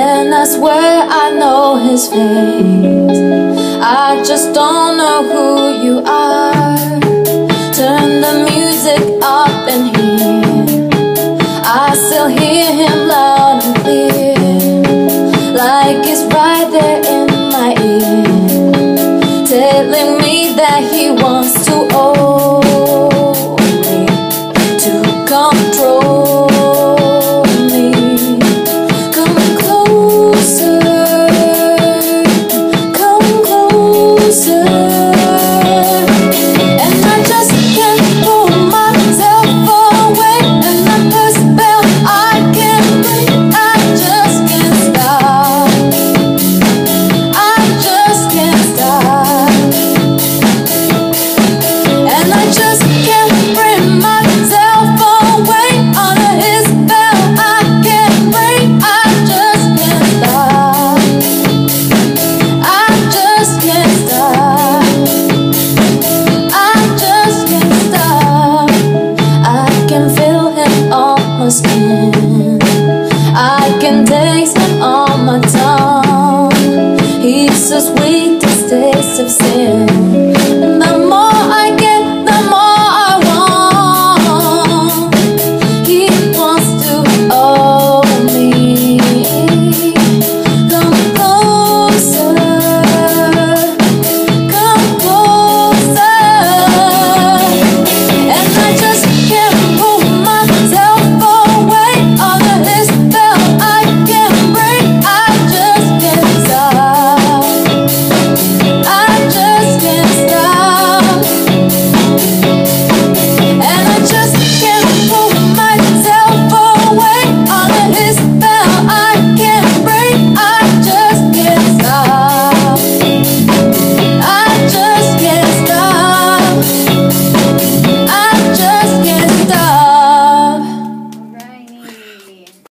And I swear I know his face. I just don't know who you are. Turn the music up in here. I still hear him loud.